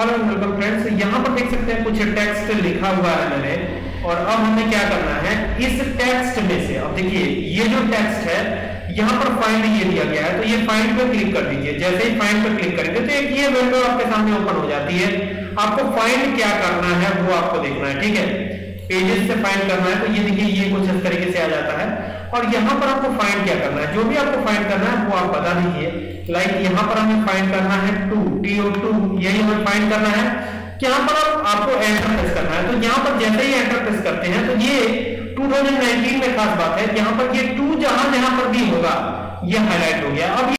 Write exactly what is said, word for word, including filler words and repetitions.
Hello welcome friends, यहाँ पर देख सकते हैं कुछ टेक्स्ट लिखा हुआ है मैंने, और अब हमें क्या करना है इस टेक्स्ट में से। अब देखिए ये जो टेक्स्ट है यहाँ पर फाइंड ये दिया गया है, तो ये फाइंड पे क्लिक कर दीजिए। जैसे ही फाइंड पे क्लिक करेंगे तो एक ये विंडो आपके सामने ओपन हो जाती है। आपको फाइंड क्या करना है वो आपको देखना है, ठीक है। पेजेस से फाइंड करना है तो ये देखिए ये कुछ इस तरीके से आ जाता है, और यहाँ पर आपको फाइंड क्या करना है, जो भी आपको फाइंड करना है वो आप बता दीजिए। लाइक यहाँ पर हमें फाइंड करना है टू, टी ओ टू, यही हमें फाइंड करना है। यहाँ पर आप, आपको एंटर प्रेस करना है, तो यहाँ पर जैसे ही एंटर प्रेस करते हैं तो ये टू थाउजेंड नाइनटीन में खास बात है, यहाँ पर ये टू जहां जहां पर भी होगा ये हाईलाइट हो गया। अब